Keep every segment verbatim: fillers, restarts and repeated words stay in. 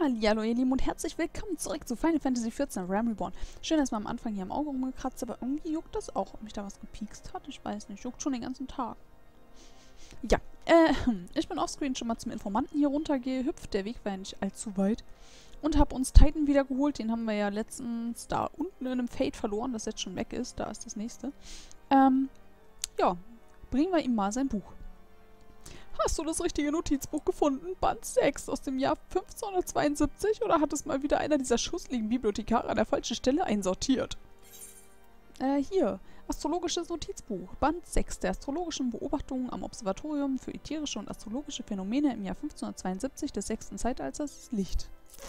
Hallihallo ihr Lieben und herzlich willkommen zurück zu Final Fantasy vierzehn Realm Reborn. Schön, dass man am Anfang hier am Auge rumgekratzt, aber irgendwie juckt das auch, ob mich da was gepiekst hat. Ich weiß nicht, juckt schon den ganzen Tag. Ja, äh, ich bin offscreen schon mal zum Informanten hier runtergehüpft. Der Weg war ja nicht allzu weit. Und habe uns Titan wieder geholt. Den haben wir ja letztens da unten in einem Fade verloren, das jetzt schon weg ist. Da ist das nächste. Ähm, ja, bringen wir ihm mal sein Buch. Hast du das richtige Notizbuch gefunden? Band sechs aus dem Jahr fünfzehnhundertzweiundsiebzig? Oder hat es mal wieder einer dieser schussligen Bibliothekare an der falschen Stelle einsortiert? Äh, hier. Astrologisches Notizbuch. Band sechs der astrologischen Beobachtungen am Observatorium für ätherische und astrologische Phänomene im Jahr fünfzehnhundertzweiundsiebzig des sechsten Zeitalters Licht.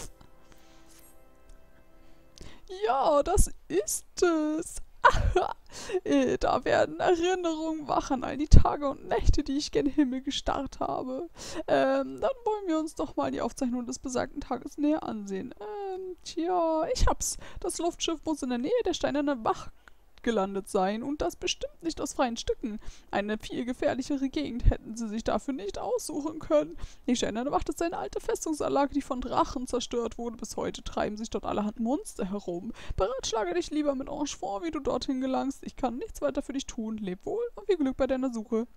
Ja, das ist es. äh, da werden Erinnerungen wach an all die Tage und Nächte, die ich gen Himmel gestarrt habe. Ähm, dann wollen wir uns doch mal die Aufzeichnung des besagten Tages näher ansehen. Ähm, tja, ich hab's. Das Luftschiff muss in der Nähe der Steinernen Wacht gelandet sein und das bestimmt nicht aus freien Stücken. Eine viel gefährlichere Gegend hätten sie sich dafür nicht aussuchen können. Die Steinerne Wacht ist eine alte Festungsanlage, die von Drachen zerstört wurde. Bis heute treiben sich dort allerhand Monster herum. Beratschlage dich lieber mit Angefort, wie du dorthin gelangst. Ich kann nichts weiter für dich tun. Leb wohl und viel Glück bei deiner Suche.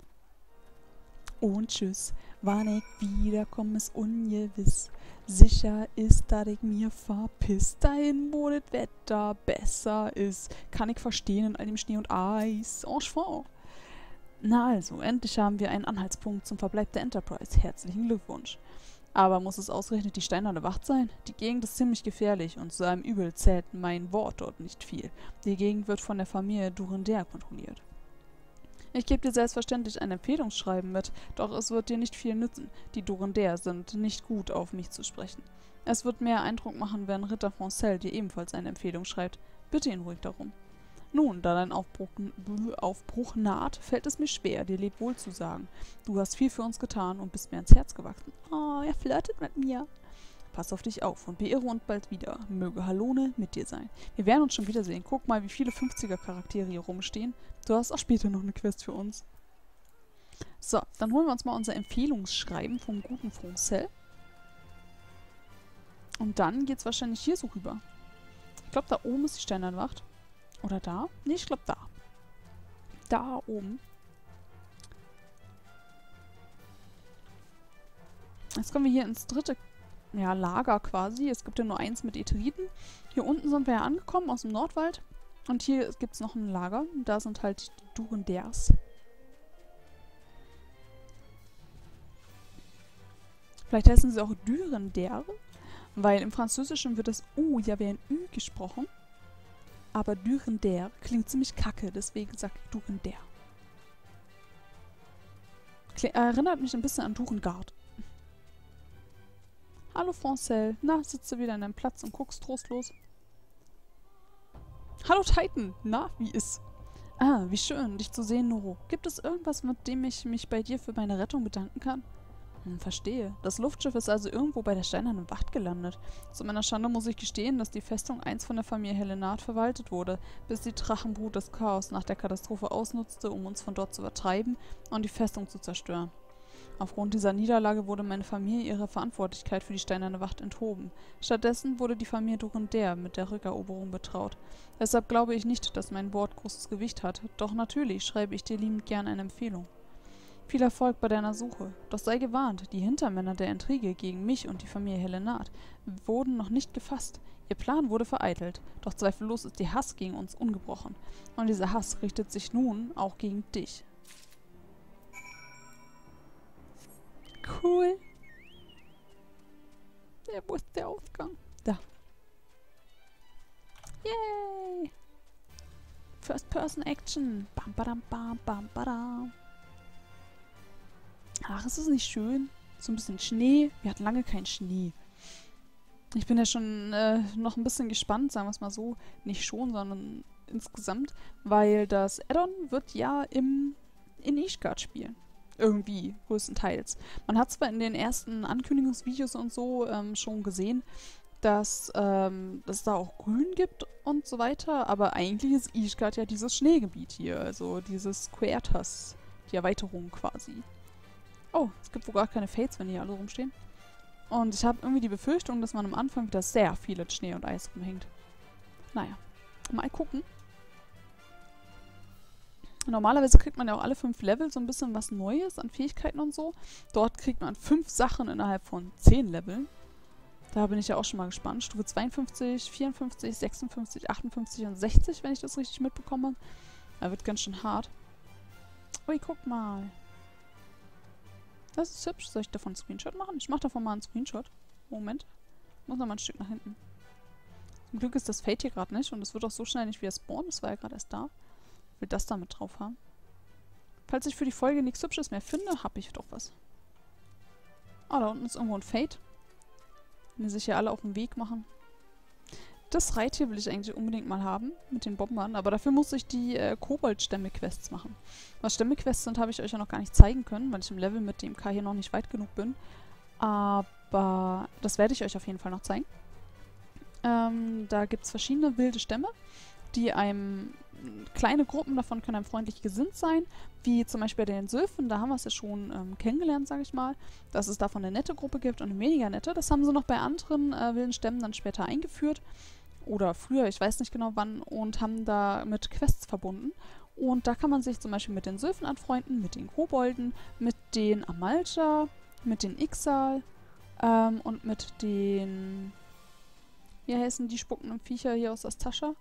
Und tschüss. Wann ich wiederkomme, ist ungewiss. Sicher ist, dass ich mir verpiss. Dahin, wo das Wetter besser ist. Kann ich verstehen in all dem Schnee und Eis. Enfant. Na also, endlich haben wir einen Anhaltspunkt zum Verbleib der Enterprise. Herzlichen Glückwunsch. Aber muss es ausgerechnet die Steinerne Wacht sein? Die Gegend ist ziemlich gefährlich und zu einem Übel zählt mein Wort dort nicht viel. Die Gegend wird von der Familie Durandär kontrolliert. Ich gebe dir selbstverständlich ein Empfehlungsschreiben mit, doch es wird dir nicht viel nützen. Die Durandär sind nicht gut auf mich zu sprechen. Es wird mehr Eindruck machen, wenn Ritter Foncel dir ebenfalls eine Empfehlung schreibt. Bitte ihn ruhig darum. Nun, da dein Aufbruch, Aufbruch naht, fällt es mir schwer, dir Lebwohl zu sagen. Du hast viel für uns getan und bist mir ans Herz gewachsen. Oh, er flirtet mit mir. Pass auf dich auf und beehre uns bald wieder. Möge Halone mit dir sein. Wir werden uns schon wiedersehen. Guck mal, wie viele fünfziger-Charaktere hier rumstehen. Du hast auch später noch eine Quest für uns. So, dann holen wir uns mal unser Empfehlungsschreiben vom guten Foncel. Und dann geht's wahrscheinlich hier so rüber. Ich glaube, da oben ist die Steinerne Wacht. Oder da? Nee, ich glaube da. Da oben. Jetzt kommen wir hier ins dritte ja, Lager quasi. Es gibt ja nur eins mit Ätheriten. Hier unten sind wir ja angekommen aus dem Nordwald. Und hier gibt es noch ein Lager. Da sind halt die Durandärs. Vielleicht heißen sie auch Durandäre. Weil im Französischen wird das U ja wie ein Ü gesprochen. Aber Durandär klingt ziemlich kacke. Deswegen sage ich Durandär. Kling erinnert mich ein bisschen an Durengard. Hallo Foncel. Na, sitzt du wieder an deinem Platz und guckst trostlos? Hallo Titan. Na, wie ist? Ah, wie schön, dich zu sehen, Noro. Gibt es irgendwas, mit dem ich mich bei dir für meine Rettung bedanken kann? Hm, verstehe. Das Luftschiff ist also irgendwo bei der Steinernen Wacht gelandet. Zu meiner Schande muss ich gestehen, dass die Festung einst von der Familie Helenard verwaltet wurde, bis die Drachenbrut das Chaos nach der Katastrophe ausnutzte, um uns von dort zu vertreiben und die Festung zu zerstören. Aufgrund dieser Niederlage wurde meine Familie ihrer Verantwortlichkeit für die Steinerne Wacht enthoben. Stattdessen wurde die Familie Durandär mit der Rückeroberung betraut. Deshalb glaube ich nicht, dass mein Wort großes Gewicht hat. Doch natürlich schreibe ich dir liebend gern eine Empfehlung. Viel Erfolg bei deiner Suche. Doch sei gewarnt, die Hintermänner der Intrige gegen mich und die Familie Helenard wurden noch nicht gefasst. Ihr Plan wurde vereitelt. Doch zweifellos ist ihr Hass gegen uns ungebrochen. Und dieser Hass richtet sich nun auch gegen dich. Cool. Ja, wo ist der Ausgang? Da. Yay! First-Person-Action. Bam, badam, bam, bam, badam. Ach, ist es nicht schön? So ein bisschen Schnee. Wir hatten lange keinen Schnee. Ich bin ja schon äh, noch ein bisschen gespannt, sagen wir es mal so. Nicht schon, sondern insgesamt. Weil das Add-on wird ja im, in Ishgard spielen. Irgendwie, größtenteils. Man hat zwar in den ersten Ankündigungsvideos und so ähm, schon gesehen, dass ähm, es da auch Grün gibt und so weiter, aber eigentlich ist Ishgard ja dieses Schneegebiet hier, also dieses Quertas, die Erweiterung quasi. Oh, es gibt wohl gar keine Fates, wenn die hier alle rumstehen. Und ich habe irgendwie die Befürchtung, dass man am Anfang wieder sehr viel in Schnee und Eis rumhängt. Naja, mal gucken. Normalerweise kriegt man ja auch alle fünf Level so ein bisschen was Neues an Fähigkeiten und so. Dort kriegt man fünf Sachen innerhalb von zehn Leveln. Da bin ich ja auch schon mal gespannt. Stufe zweiundfünfzig, vierundfünfzig, sechsundfünfzig, achtundfünfzig und sechzig, wenn ich das richtig mitbekomme. Da wird ganz schön hart. Ui, guck mal. Das ist hübsch. Soll ich davon einen Screenshot machen? Ich mache davon mal einen Screenshot. Moment. Ich muss noch mal ein Stück nach hinten. Zum Glück ist das Fade hier gerade nicht und es wird auch so schnell nicht wieder spawnen. Das war ja gerade erst da. Ich will das da mit drauf haben. Falls ich für die Folge nichts Hübsches mehr finde, habe ich doch was. Ah, da unten ist irgendwo ein Fade. Wenn die sich hier alle auf den Weg machen. Das Reittier will ich eigentlich unbedingt mal haben. Mit den Bombern. Aber dafür muss ich die äh, Kobold-Stämme-Quests machen. Was Stämme-Quests sind, habe ich euch ja noch gar nicht zeigen können, weil ich im Level mit dem K hier noch nicht weit genug bin. Aber das werde ich euch auf jeden Fall noch zeigen. Ähm, da gibt es verschiedene wilde Stämme, die einem... Kleine Gruppen davon können einem freundlich gesinnt sein, wie zum Beispiel bei den Sylphen, da haben wir es ja schon ähm, kennengelernt, sage ich mal, dass es davon eine nette Gruppe gibt und eine weniger nette. Das haben sie noch bei anderen äh, wilden Stämmen dann später eingeführt, oder früher, ich weiß nicht genau wann, und haben da mit Quests verbunden. Und da kann man sich zum Beispiel mit den Sylphen anfreunden, mit den Kobolden, mit den Amalcha, mit den Ixal ähm, und mit den, wie heißen die spuckenden Viecher hier aus Astascha?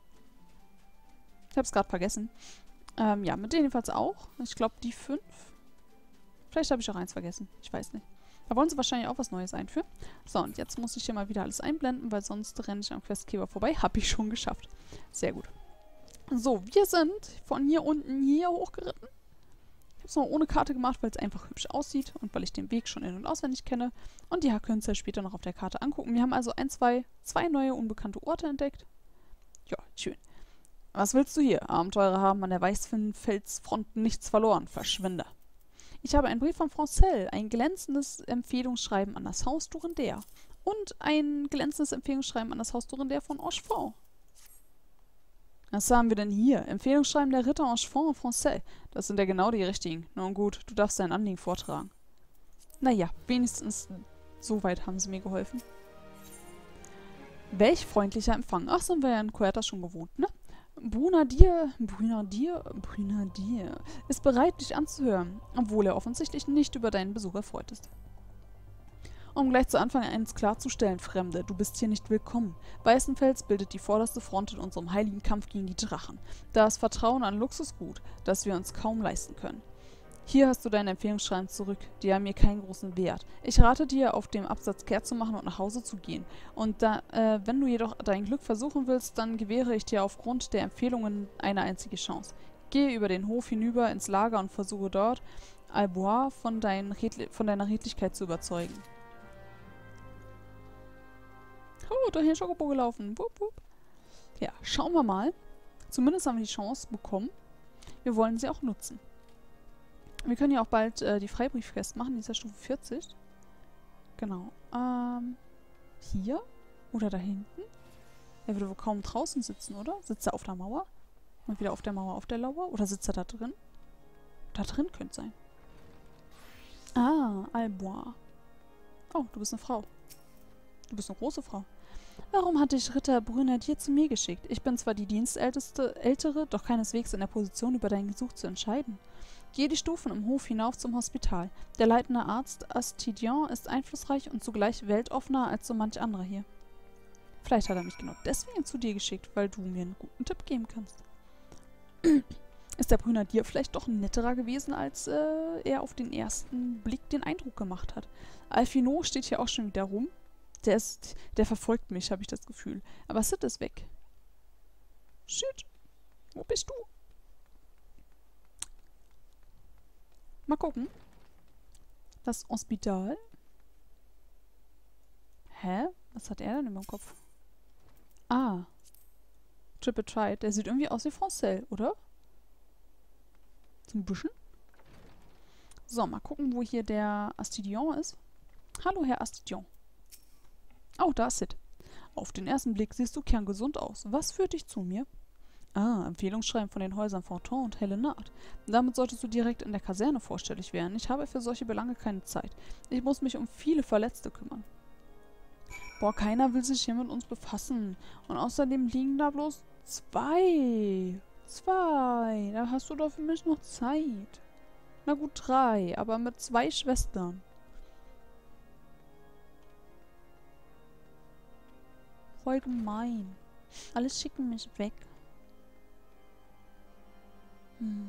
Ich hab's gerade vergessen. Ähm, ja, mit denen jedenfalls auch. Ich glaube, die fünf. Vielleicht habe ich auch eins vergessen. Ich weiß nicht. Da wollen sie wahrscheinlich auch was Neues einführen. So, und jetzt muss ich hier mal wieder alles einblenden, weil sonst renne ich am Questgeber vorbei. Habe ich schon geschafft. Sehr gut. So, wir sind von hier unten hier hochgeritten. Ich habe es noch ohne Karte gemacht, weil es einfach hübsch aussieht und weil ich den Weg schon in- und auswendig kenne. Und die könnt ihr später noch auf der Karte angucken. Wir haben also ein, zwei, zwei neue unbekannte Orte entdeckt. Ja, schön. Was willst du hier? Abenteurer haben an der Weißfelsfront nichts verloren. Verschwinde. Ich habe einen Brief von Francel, ein glänzendes Empfehlungsschreiben an das Haus Durendare und ein glänzendes Empfehlungsschreiben an das Haus Durendare von Angevin. Was haben wir denn hier? Empfehlungsschreiben der Ritter Angevin und Francel. Das sind ja genau die richtigen. Nun gut, du darfst dein Anliegen vortragen. Naja, wenigstens so weit haben sie mir geholfen. Welch freundlicher Empfang. Ach, sind wir ja in Coertas schon gewohnt, ne? Brunadier, Brunadier, Brunadier ist bereit, dich anzuhören, obwohl er offensichtlich nicht über deinen Besuch erfreut ist. Um gleich zu Anfang eins klarzustellen, Fremde, du bist hier nicht willkommen. Weißenfels bildet die vorderste Front in unserem heiligen Kampf gegen die Drachen. Da ist Vertrauen ein Luxusgut, das wir uns kaum leisten können. Hier hast du deine Empfehlungsschreiben zurück, die haben mir keinen großen Wert. Ich rate dir, auf dem Absatz kehrt zu machen und nach Hause zu gehen. Und da, äh, wenn du jedoch dein Glück versuchen willst, dann gewähre ich dir aufgrund der Empfehlungen eine einzige Chance. Gehe über den Hof hinüber ins Lager und versuche dort, Albois von, dein von deiner Redlichkeit zu überzeugen. Oh, da hier Schokobo gelaufen. Wupp, wupp. Ja, schauen wir mal. Zumindest haben wir die Chance bekommen. Wir wollen sie auch nutzen. Wir können ja auch bald äh, die Freibriefquest machen, die ist ja Stufe vierzig. Genau. Ähm, hier? Oder da hinten? Er würde wohl kaum draußen sitzen, oder? Sitzt er auf der Mauer? Und wieder auf der Mauer auf der Lauer? Oder sitzt er da drin? Da drin könnte sein. Ah, Albois. Oh, du bist eine Frau. Du bist eine große Frau. Warum hat dich Ritter Brunadier zu mir geschickt? Ich bin zwar die Dienstälteste, Ältere, doch keineswegs in der Position, über deinen Gesuch zu entscheiden. Geh die Stufen im Hof hinauf zum Hospital. Der leitende Arzt Astidion ist einflussreich und zugleich weltoffener als so manch anderer hier. Vielleicht hat er mich genau deswegen zu dir geschickt, weil du mir einen guten Tipp geben kannst. Ist der Brunadier vielleicht doch netterer gewesen, als äh, er auf den ersten Blick den Eindruck gemacht hat. Alphino steht hier auch schon wieder rum. Der ist, der verfolgt mich, habe ich das Gefühl. Aber Sid ist weg. Shit. Wo bist du? Mal gucken. Das Hospital. Hä? Was hat er denn in meinem Kopf? Ah. Triple Tried. Der sieht irgendwie aus wie Francel, oder? So ein bisschen. So, mal gucken, wo hier der Astidion ist. Hallo, Herr Astidion. Oh, da ist Sid. Auf den ersten Blick siehst du kerngesund aus. Was führt dich zu mir? Ah, Empfehlungsschreiben von den Häusern Fontaine und Hellenard. Damit solltest du direkt in der Kaserne vorstellig werden. Ich habe für solche Belange keine Zeit. Ich muss mich um viele Verletzte kümmern. Boah, keiner will sich hier mit uns befassen. Und außerdem liegen da bloß zwei. Zwei. Da hast du doch für mich noch Zeit. Na gut, drei. Aber mit zwei Schwestern. Voll gemein. Alle schicken mich weg. Hm.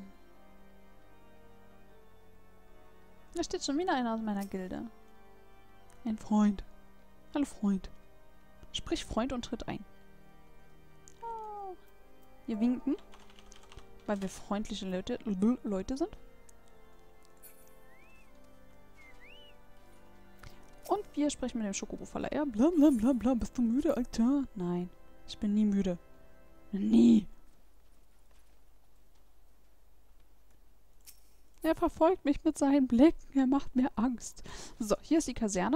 Da steht schon wieder einer aus meiner Gilde. Ein Freund. Hallo Freund. Sprich Freund und tritt ein. Oh. Wir winken, weil wir freundliche Leute, Leute sind. Und wir sprechen mit dem Schokobo-Verleiher. Bla bla bla bla. Bist du müde, Alter? Nein, ich bin nie müde. Nie. Er verfolgt mich mit seinen Blicken. Er macht mir Angst. So, hier ist die Kaserne.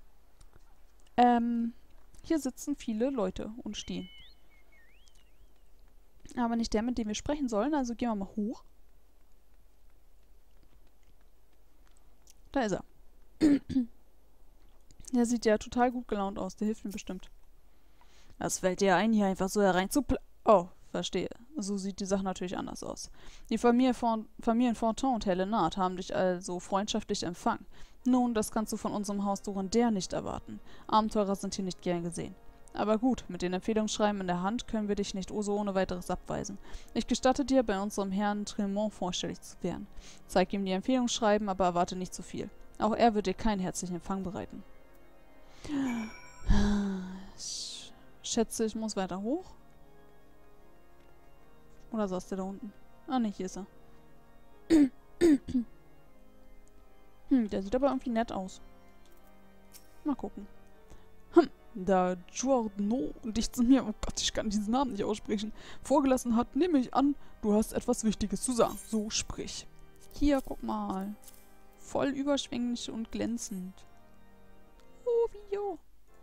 Ähm, hier sitzen viele Leute und stehen. Aber nicht der, mit dem wir sprechen sollen. Also gehen wir mal hoch. Da ist er. Der sieht ja total gut gelaunt aus. Der hilft mir bestimmt. Was fällt dir ein, hier einfach so herein zu pla... Oh, verstehe. So sieht die Sache natürlich anders aus. Die Familie von, Familien Fontaine und Helenard haben dich also freundschaftlich empfangen. Nun, das kannst du von unserem Haus Durandär nicht erwarten. Abenteurer sind hier nicht gern gesehen. Aber gut, mit den Empfehlungsschreiben in der Hand können wir dich nicht so ohne weiteres abweisen. Ich gestatte dir, bei unserem Herrn Tremont vorstellig zu werden. Zeig ihm die Empfehlungsschreiben, aber erwarte nicht zu viel. Auch er wird dir keinen herzlichen Empfang bereiten. Ich schätze, ich muss weiter hoch. Oder saß der da unten? Ah, ne, hier ist er. Hm, der sieht aber irgendwie nett aus. Mal gucken. Hm, da Giordano dich zu mir, oh Gott, ich kann diesen Namen nicht aussprechen, vorgelassen hat, nehme ich an, du hast etwas Wichtiges zu sagen. So sprich. Hier, guck mal. Voll überschwänglich und glänzend. Oh, Vio.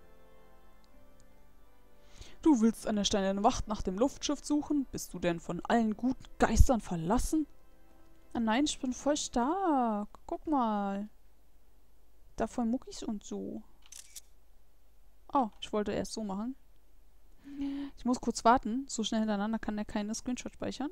Du willst an der steinernen Wacht nach dem Luftschiff suchen? Bist du denn von allen guten Geistern verlassen? Ah nein, ich bin voll stark. Guck mal. Da voll Muckis und so. Oh, ich wollte erst so machen. Ich muss kurz warten. So schnell hintereinander kann er keine Screenshot speichern.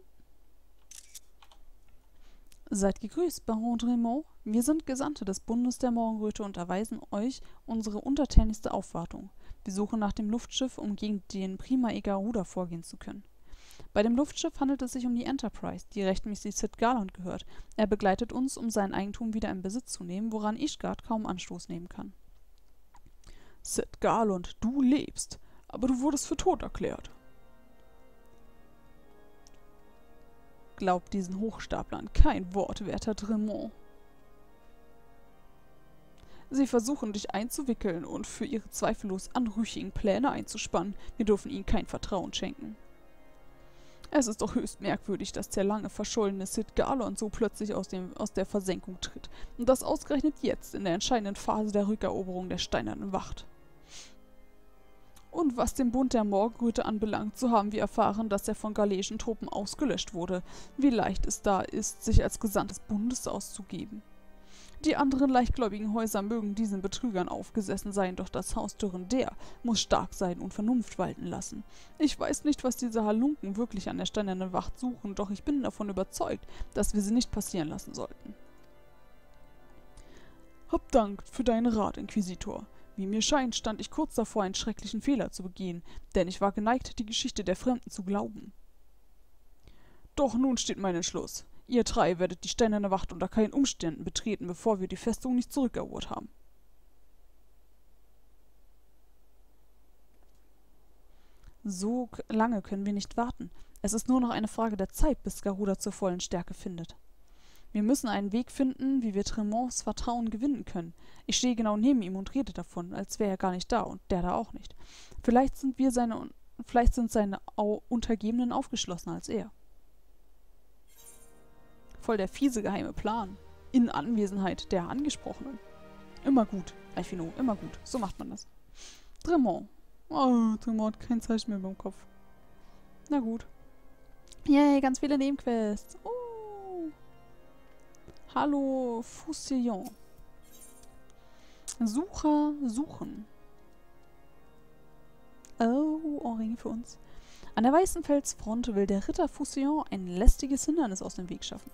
Seid gegrüßt, Baron Dremont. Wir sind Gesandte des Bundes der Morgenröte und erweisen euch unsere untertänigste Aufwartung. Wir suchen nach dem Luftschiff, um gegen den Prima Egaruda vorgehen zu können. Bei dem Luftschiff handelt es sich um die Enterprise, die rechtmäßig Sid Garland gehört. Er begleitet uns, um sein Eigentum wieder in Besitz zu nehmen, woran Ishgard kaum Anstoß nehmen kann. Sid Garland, du lebst, aber du wurdest für tot erklärt. Glaubt diesen Hochstaplern kein Wort, werter Dremont. Sie versuchen, dich einzuwickeln und für ihre zweifellos anrüchigen Pläne einzuspannen. Wir dürfen ihnen kein Vertrauen schenken. Es ist doch höchst merkwürdig, dass der lange verschollene Sid Garland so plötzlich aus, dem, aus der Versenkung tritt. Und das ausgerechnet jetzt, in der entscheidenden Phase der Rückeroberung der Steinernen Wacht. Und was den Bund der Morgenröte anbelangt, so haben wir erfahren, dass er von galeischen Truppen ausgelöscht wurde. Wie leicht es da ist, sich als Gesandte des Bundes auszugeben. Die anderen leichtgläubigen Häuser mögen diesen Betrügern aufgesessen sein, doch das Haus Durandär muss stark sein und Vernunft walten lassen. Ich weiß nicht, was diese Halunken wirklich an der Steinernen Wacht suchen, doch ich bin davon überzeugt, dass wir sie nicht passieren lassen sollten. Hab Dank für deinen Rat, Inquisitor. Wie mir scheint, stand ich kurz davor, einen schrecklichen Fehler zu begehen, denn ich war geneigt, die Geschichte der Fremden zu glauben. Doch nun steht mein Entschluss. Ihr drei werdet die Steinerne Wacht unter keinen Umständen betreten, bevor wir die Festung nicht zurückerobert haben. So lange können wir nicht warten. Es ist nur noch eine Frage der Zeit, bis Garuda zur vollen Stärke findet. Wir müssen einen Weg finden, wie wir Tremonts Vertrauen gewinnen können. Ich stehe genau neben ihm und rede davon, als wäre er gar nicht da und der da auch nicht. Vielleicht sind wir seine, vielleicht sind seine Untergebenen aufgeschlossener als er. Voll der fiese geheime Plan. In Anwesenheit der Angesprochenen. Immer gut, Alfino, immer gut. So macht man das. Dremont. Oh, Dremont hat kein Zeichen mehr beim Kopf. Na gut. Yay, ganz viele Nebenquests. Oh. Hallo, Foussillon. Sucher suchen. Oh, Ohrringe für uns. An der weißen Felsfront will der Ritter Foussillon ein lästiges Hindernis aus dem Weg schaffen.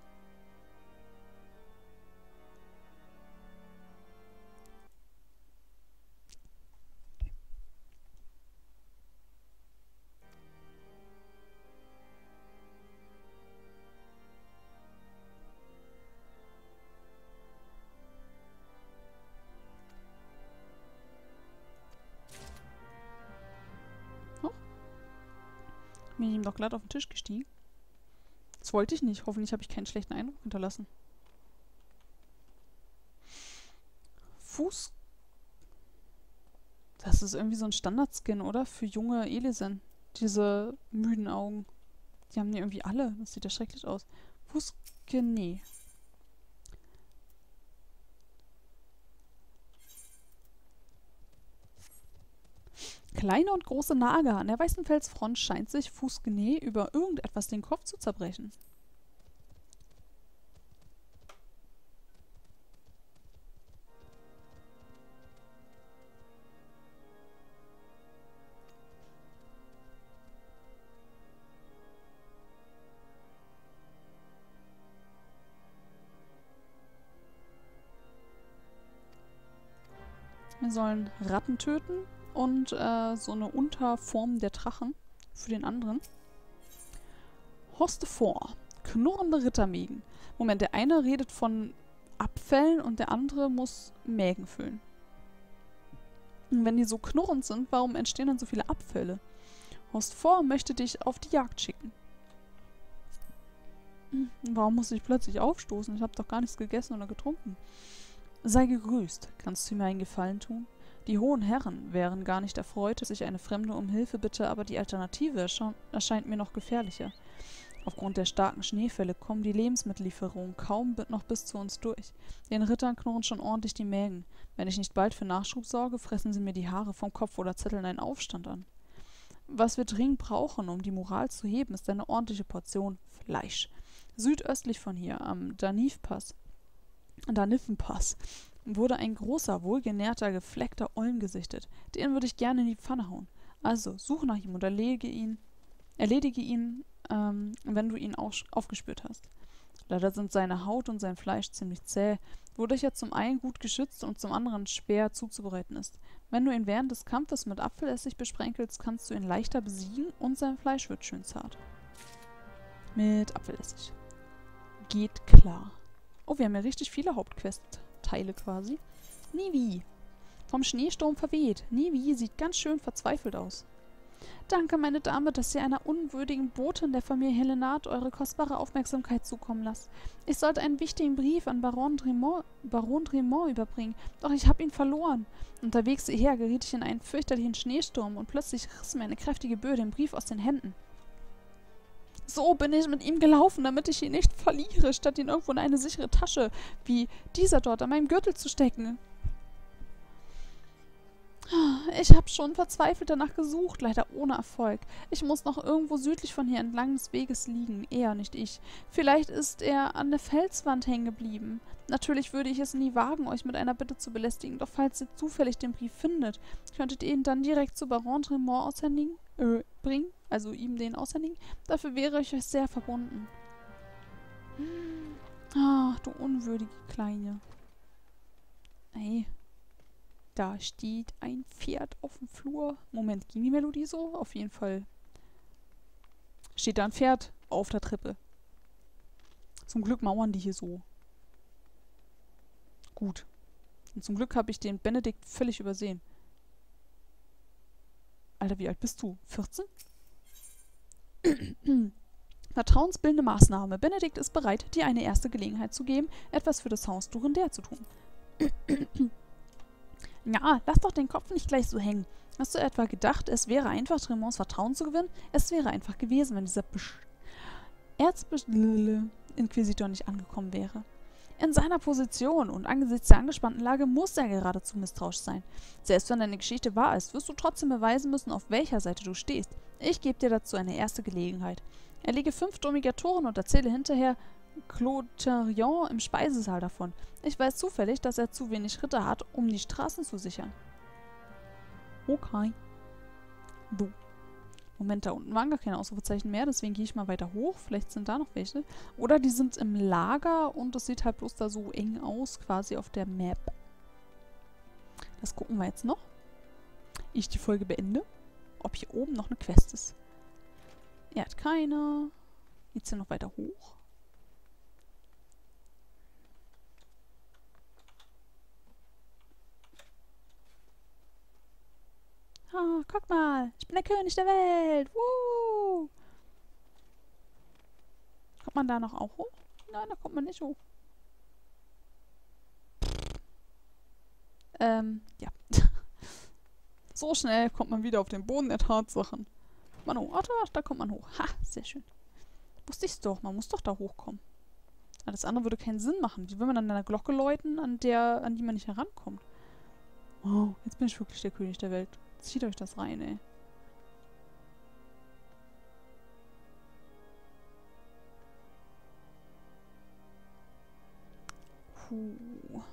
Bin ich ihm doch glatt auf den Tisch gestiegen. Das wollte ich nicht. Hoffentlich habe ich keinen schlechten Eindruck hinterlassen. Fuß. Das ist irgendwie so ein Standardskin, oder? Für junge Elisen. Diese müden Augen. Die haben die irgendwie alle. Das sieht ja schrecklich aus. Fußskin, nee. Kleine und große Nager an der weißen Felsfront scheint sich Fußgene über irgendetwas den Kopf zu zerbrechen. Wir sollen Ratten töten und äh, so eine Unterform der Drachen für den anderen. Hoste vor. Knurrende Rittermägen. Moment, der eine redet von Abfällen und der andere muss Mägen füllen. Und wenn die so knurrend sind, warum entstehen dann so viele Abfälle? Hoste vor möchte dich auf die Jagd schicken. Hm, warum muss ich plötzlich aufstoßen? Ich habe doch gar nichts gegessen oder getrunken. Sei gegrüßt. Kannst du mir einen Gefallen tun? Die hohen Herren wären gar nicht erfreut, dass ich eine Fremde um Hilfe bitte, aber die Alternative erscheint mir noch gefährlicher. Aufgrund der starken Schneefälle kommen die Lebensmittellieferungen kaum noch bis zu uns durch. Den Rittern knurren schon ordentlich die Mägen. Wenn ich nicht bald für Nachschub sorge, fressen sie mir die Haare vom Kopf oder zetteln einen Aufstand an. Was wir dringend brauchen, um die Moral zu heben, ist eine ordentliche Portion Fleisch. Südöstlich von hier, am Danivpass, Danifenpass, wurde ein großer, wohlgenährter, gefleckter Olm gesichtet. Den würde ich gerne in die Pfanne hauen. Also, suche nach ihm und erledige ihn, erledige ihn, ähm, wenn du ihn auch aufgespürt hast. Leider sind seine Haut und sein Fleisch ziemlich zäh, wodurch er zum einen gut geschützt und zum anderen schwer zuzubereiten ist. Wenn du ihn während des Kampfes mit Apfelessig besprenkelst, kannst du ihn leichter besiegen und sein Fleisch wird schön zart. Mit Apfelessig. Geht klar. Oh, wir haben ja richtig viele Hauptquest-Teile quasi. Nivi. Vom Schneesturm verweht. Nivi sieht ganz schön verzweifelt aus. Danke, meine Dame, dass Sie einer unwürdigen Botin der Familie Helenard eure kostbare Aufmerksamkeit zukommen lasst. Ich sollte einen wichtigen Brief an Baron Dremont, Baron Dremont überbringen, doch ich habe ihn verloren. Unterwegs hierher geriet ich in einen fürchterlichen Schneesturm und plötzlich riss mir eine kräftige Böe den Brief aus den Händen. So bin ich mit ihm gelaufen, damit ich ihn nicht verliere, statt ihn irgendwo in eine sichere Tasche, wie dieser dort, an meinem Gürtel zu stecken. Ich habe schon verzweifelt danach gesucht, leider ohne Erfolg. Ich muss noch irgendwo südlich von hier entlang des Weges liegen, er, nicht ich. Vielleicht ist er an der Felswand hängen geblieben. Natürlich würde ich es nie wagen, euch mit einer Bitte zu belästigen, doch falls ihr zufällig den Brief findet, könntet ihr ihn dann direkt zu Baron Dremont aushändigen, äh, bringen, also ihm den aushändigen. Dafür wäre ich euch sehr verbunden. Ach, du unwürdige Kleine. Ey. Da steht ein Pferd auf dem Flur. Moment, ging die Melodie so? Auf jeden Fall. Steht da ein Pferd auf der Treppe. Zum Glück mauern die hier so. Gut. Und zum Glück habe ich den Benedikt völlig übersehen. Alter, wie alt bist du? vierzehn? Vertrauensbildende Maßnahme. Benedikt ist bereit, dir eine erste Gelegenheit zu geben, etwas für das Haus Durendär zu tun. Ja, lass doch den Kopf nicht gleich so hängen. Hast du etwa gedacht, es wäre einfach, Dremonts Vertrauen zu gewinnen? Es wäre einfach gewesen, wenn dieser Besch Erzinquisitor nicht angekommen wäre. In seiner Position und angesichts der angespannten Lage muss er geradezu misstrauisch sein. Selbst wenn deine Geschichte wahr ist, wirst du trotzdem beweisen müssen, auf welcher Seite du stehst. Ich gebe dir dazu eine erste Gelegenheit. Erlege fünf Domigatoren und erzähle hinterher Clotharion im Speisesaal davon. Ich weiß zufällig, dass er zu wenig Ritter hat, um die Straßen zu sichern. Okay. So. Moment, da unten waren gar keine Ausrufezeichen mehr, deswegen gehe ich mal weiter hoch. Vielleicht sind da noch welche. Oder die sind im Lager und das sieht halt bloß da so eng aus, quasi auf der Map. Das gucken wir jetzt noch. Ich die Folge beende. Ob hier oben noch eine Quest ist. Er hat keine. Geht's hier noch weiter hoch? Ah, guck mal. Ich bin der König der Welt. Woo! Kommt man da noch auch hoch? Nein, da kommt man nicht hoch. Ähm, ja. So schnell kommt man wieder auf den Boden der Tatsachen. Man, oh, ach, da kommt man hoch. Ha, sehr schön. Wusste ich's doch. Man muss doch da hochkommen. Alles andere würde keinen Sinn machen. Wie will man an einer Glocke läuten, an der, an die man nicht herankommt? Oh, jetzt bin ich wirklich der König der Welt. Zieht euch das rein, ey. Puh.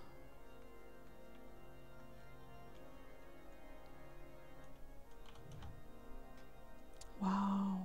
Wow.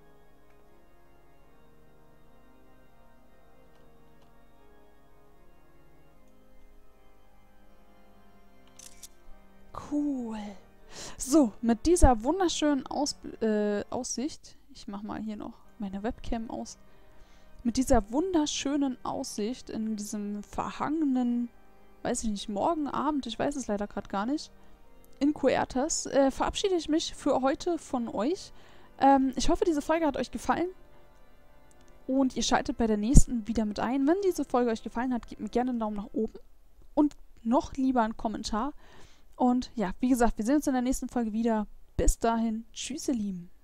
Cool. So, mit dieser wunderschönen Aus äh, Aussicht, ich mach mal hier noch meine Webcam aus, mit dieser wunderschönen Aussicht in diesem verhangenen, weiß ich nicht, morgen Abend, ich weiß es leider gerade gar nicht, in Quertas, äh, verabschiede ich mich für heute von euch. Ähm, ich hoffe, diese Folge hat euch gefallen und ihr schaltet bei der nächsten wieder mit ein. Wenn diese Folge euch gefallen hat, gebt mir gerne einen Daumen nach oben und noch lieber einen Kommentar. Und ja, wie gesagt, wir sehen uns in der nächsten Folge wieder. Bis dahin, tschüss ihr Lieben.